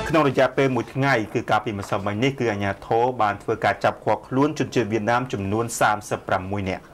ក្នុងរយៈពេល1ថ្ងៃគឺការពីម្សិលមិញនេះគឺអាជ្ញាធរបានធ្វើការចាប់ឃាត់ខ្លួនជនជាតិវៀតណាមចំនួន36នាក់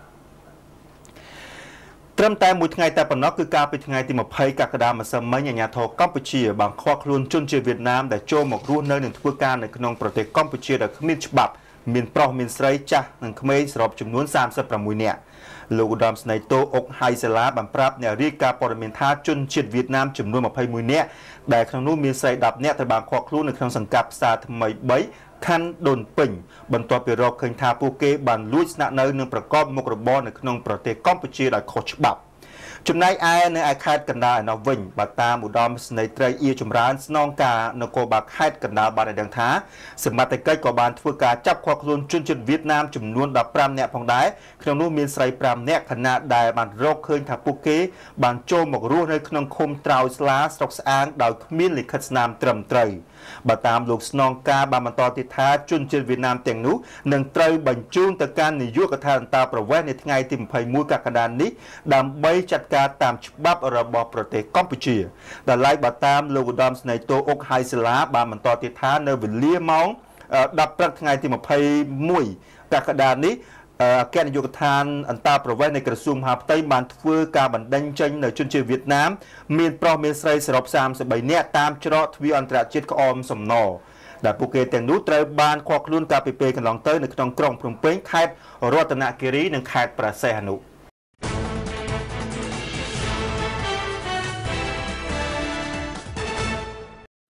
ត្រឹមតែមួយថ្ងៃតែប៉ុណ្ណោះគឺការពីថ្ងៃទី20កក្កដាម្សិលមិញអាជ្ញាធរកម្ពុជាបានឃាត់ខ្លួនជនជាតិវៀតណាមដែលចូលមករស់នៅនិងធ្វើការនៅក្នុងប្រទេសកម្ពុជាដោយគ្មានច្បាប់មានប្រុសមានស្រីចាស់និងក្មេងសរុបចំនួន36នាក់លោកឧត្តមស្នេហ៍តូអុកហៃសាឡាបានប្រាប់អ្នករាយការណ៍ព័ត៌មានថាជនជាតិវៀតណាមចំនួន21នាក់ដែលក្នុងនោះមានស្រី10នាក់ត្រូវបានឃាត់ខ្លួននៅក្នុងសង្កាត់ផ្សារថ្មី3ខណ្ឌដូនពេញបន្ទាប់ពីរកឃើញថាពួកគេបានលួចស្នាក់នៅនិងប្រកបមុខរបរនៅក្នុងប្រទេសកម្ពុជាដោយខុសច្បាប់ចំណែកឯនៅឯខេត្តកណ្ដាលឯណោះវិញបើតាមឧត្តមស្នេហ៍ត្រីអ៊ីចម្រើនស្នងការនគរបាលខេត្តកណ្ដាលបានឲ្យដឹងថាសមត្ថកិច្ចក៏បានធ្វើការចាប់ឃាត់ខ្លួនជនជាតិវៀតណាមចំនួន15នាក់ផងដែរក្នុងនោះមានស្រី5នាក់ខណៈដែលបានរកឃើញថាពួកគេបានចូលមករស់នៅក្នុងឃុំត្រោយស្លាស្រុកស្អាងដោយគ្មានលិខិតស្នាមត្រឹមត្រូវបើតាមលោកស្នងការបានបន្តទៀតថាជនជាតិវៀតណាមទាំងនោះនឹងត្រូវបញ្ជូនទៅកាន់នាយកដ្ឋានអន្តរប្រវេសន៍នៅថ្ងៃទី21កក្កដានេះដើម្បីចាត់ការតាមច្បាប់របស់ប្រទេសកម្ពុជាដែលឡែកបើតាមលោកឧត្តមស្នេហ៍តូអុកហៃសាឡាបានបន្តទៀតថានៅវេលាម៉ោង10ព្រឹកថ្ងៃទី21កក្កដានេះអគ្គនាយកដ្ឋានអន្តរប្រវេសន៍នៃក្រសួងមហាផ្ទៃបានធ្វើការបណ្ដេញចេញនៅជនជាតិវៀតណាមមានប្រុសមានស្រីសរុប33នាក់តាមច្រកទ្វារអន្តរជាតិក្អមសំណដែលពួកគេទាំងនោះត្រូវបានឃាត់ខ្លួនកាលពីពេលកន្លងទៅនៅក្នុងក្រុងភ្នំពេញខេត្តរតនគិរីនិងខេត្តព្រះសីហនុ